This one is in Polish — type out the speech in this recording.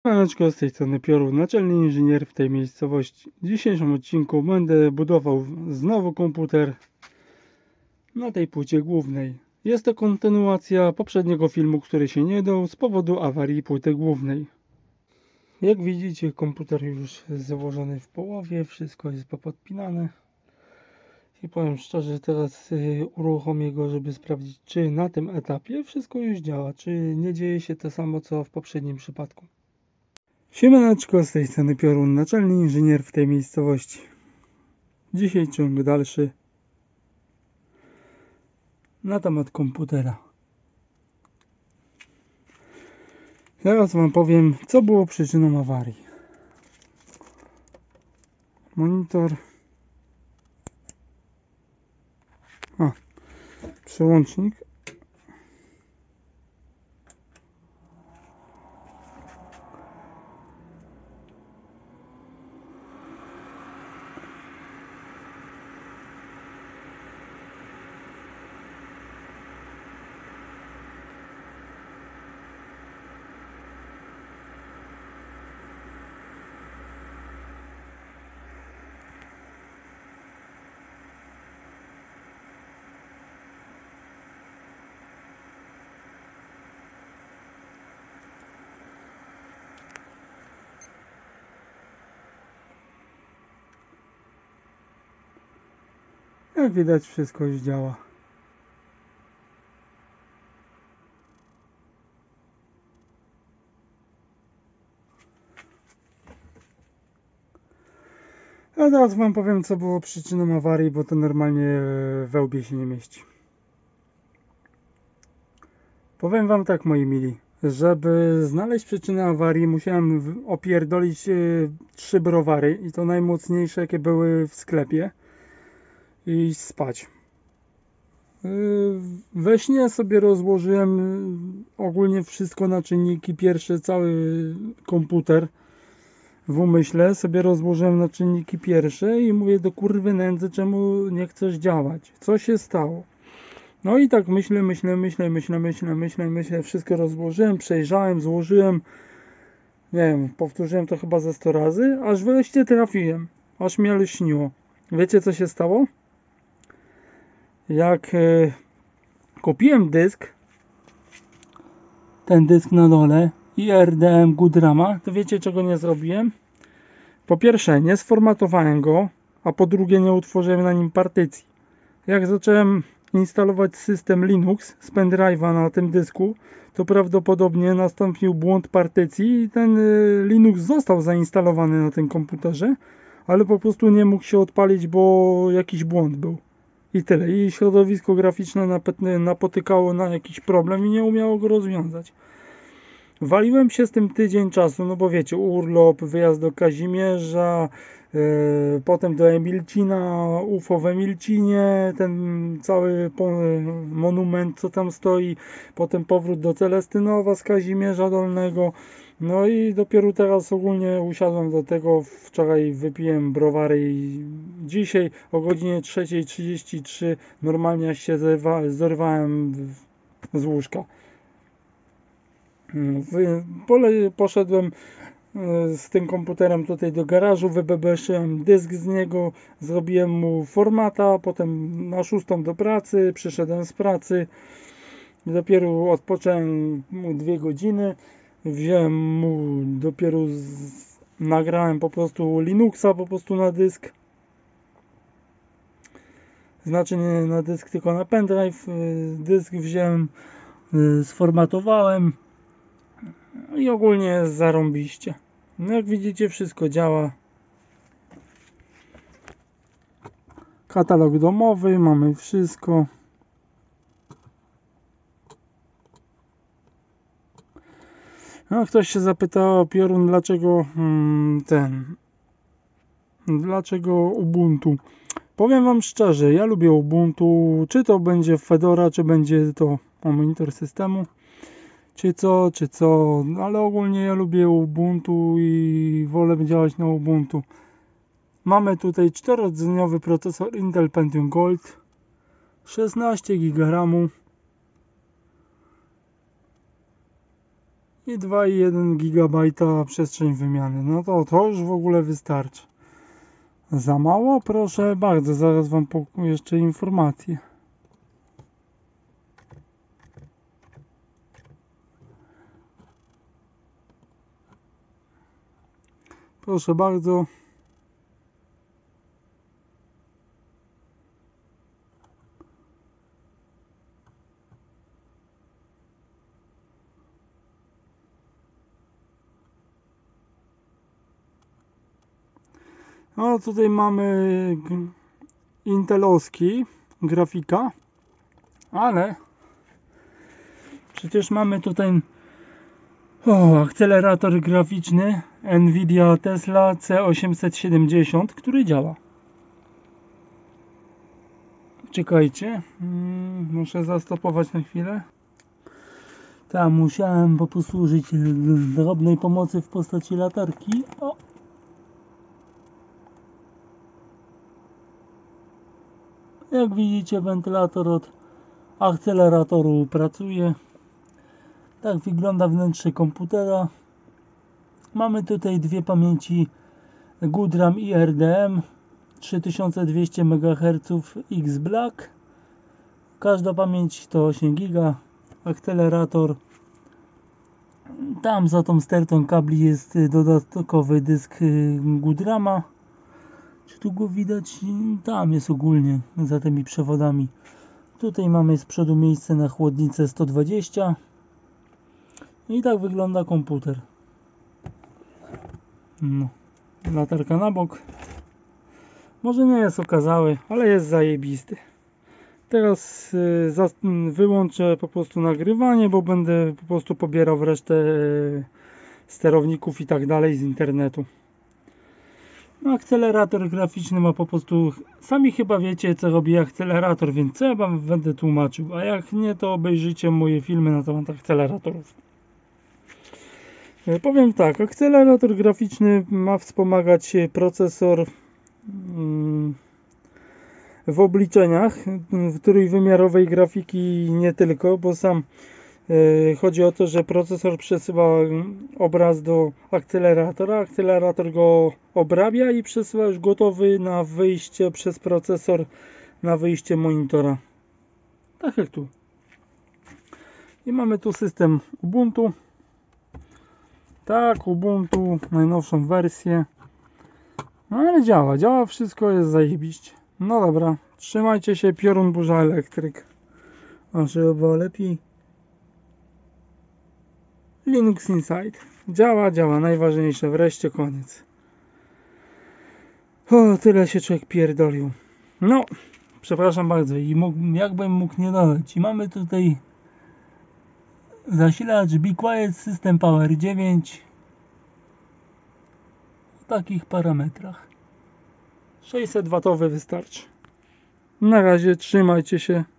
Siemaneczko, z tej strony Piorun, naczelny inżynier w tej miejscowości. W dzisiejszym odcinku będę budował znowu komputer na tej płycie głównej. Jest to kontynuacja poprzedniego filmu, który się nie dał z powodu awarii płyty głównej. Jak widzicie, komputer już jest założony w połowie, wszystko jest popodpinane. I powiem szczerze, teraz uruchomię go, żeby sprawdzić, czy na tym etapie wszystko już działa, czy nie dzieje się to samo co w poprzednim przypadku. Siemaneczko, z tej strony Piorun, naczelny inżynier w tej miejscowości. Dzisiaj ciąg dalszy na temat komputera. Teraz wam powiem, co było przyczyną awarii. Monitor. Przełącznik. Jak widać, wszystko już działa. A teraz wam powiem, co było przyczyną awarii, bo to normalnie w łbie się nie mieści. Powiem wam tak, moi mili. Żeby znaleźć przyczynę awarii, musiałem opierdolić 3 browary i to najmocniejsze, jakie były w sklepie, i spać. We śnie sobie rozłożyłem ogólnie wszystko na czynniki pierwsze, cały komputer w umyśle sobie rozłożyłem na czynniki pierwsze i mówię, do kurwy nędzy, czemu nie chcesz działać? Co się stało? No i tak myślę, wszystko rozłożyłem, przejrzałem, złożyłem, nie wiem, powtórzyłem to chyba ze 100 razy, aż wreszcie trafiłem, aż mi lśniło. Wiecie, co się stało? Jak kupiłem dysk, ten dysk na dole, i RDM Goodrama, to wiecie, czego nie zrobiłem? Po pierwsze, nie sformatowałem go, a po drugie, nie utworzyłem na nim partycji. Jak zacząłem instalować system Linux z pendrive'a na tym dysku, to prawdopodobnie nastąpił błąd partycji i ten Linux został zainstalowany na tym komputerze, ale po prostu nie mógł się odpalić, bo jakiś błąd był. I tyle. I środowisko graficzne napotykało na jakiś problem i nie umiało go rozwiązać. Waliłem się z tym tydzień czasu, no bo wiecie, urlop, wyjazd do Kazimierza, potem do Emilcina, UFO w Emilcinie, ten cały monument, co tam stoi, potem powrót do Celestynowa z Kazimierza Dolnego. No i dopiero teraz ogólnie usiadłem do tego. Wczoraj wypiłem browary i dzisiaj o godzinie 3:33 normalnie się zerwałem z łóżka. Poszedłem z tym komputerem tutaj do garażu, wybebeszyłem dysk z niego, zrobiłem mu formata, potem na 6 do pracy, przyszedłem z pracy, dopiero odpocząłem mu 2 godziny, wziąłem mu, nagrałem po prostu Linuxa po prostu na dysk, znaczy nie na dysk, tylko na pendrive. Dysk wziąłem, sformatowałem i ogólnie jest zarąbiście. No jak widzicie, wszystko działa. Katalog domowy, mamy wszystko. No, ktoś się zapytał, Piorun, dlaczego Ubuntu? Powiem wam szczerze, ja lubię Ubuntu, czy to będzie Fedora, czy będzie to monitor systemu, czy co, ale ogólnie ja lubię Ubuntu i wolę działać na Ubuntu. Mamy tutaj 4-rdzeniowy procesor Intel Pentium Gold, 16 GB RAMu i 2,1 GB przestrzeń wymiany. No to już w ogóle wystarczy. Za mało? Proszę bardzo, zaraz wam jeszcze informacje. Proszę bardzo. No tutaj mamy intelowski grafika, ale przecież mamy tutaj akcelerator graficzny Nvidia Tesla C870, który działa. Czekajcie, muszę zastopować na chwilę. Tam musiałem posłużyć drobnej pomocy w postaci latarki. O. Jak widzicie, wentylator od akceleratoru pracuje. Tak wygląda wnętrze komputera. Mamy tutaj dwie pamięci Good RAM i RDM 3200 MHz X-Black. Każda pamięć to 8 GB. Akcelerator. Tam za tą stertą kabli jest dodatkowy dysk Good Rama. Czy tu go widać? Tam jest ogólnie za tymi przewodami. Tutaj mamy z przodu miejsce na chłodnicę 120. I tak wygląda komputer. No. Latarka na bok. Może nie jest okazały, ale jest zajebisty. Teraz wyłączę po prostu nagrywanie, bo będę po prostu pobierał resztę sterowników i tak dalej z internetu. No, akcelerator graficzny ma po prostu... Sami chyba wiecie, co robi akcelerator, więc co ja wam będę tłumaczył. A jak nie, to obejrzyjcie moje filmy na temat akceleratorów. Powiem tak, akcelerator graficzny ma wspomagać procesor w obliczeniach trójwymiarowej grafiki, nie tylko, bo sam chodzi o to, że procesor przesyła obraz do akceleratora, akcelerator go obrabia i przesyła już gotowy na wyjście przez procesor na wyjście monitora. Tak jak tu. I mamy tu system Ubuntu. Tak, Ubuntu, najnowszą wersję. No ale działa wszystko, jest zajebiście. No dobra, trzymajcie się, piorun burza elektryk. A żeby lepiej. Linux Inside. Działa, najważniejsze, wreszcie koniec. O, tyle się człowiek pierdolił. No, przepraszam bardzo, jakbym mógł nie dodać. I mamy tutaj zasilacz Be Quiet System Power 9 w takich parametrach. 600 W wystarczy. Na razie, trzymajcie się.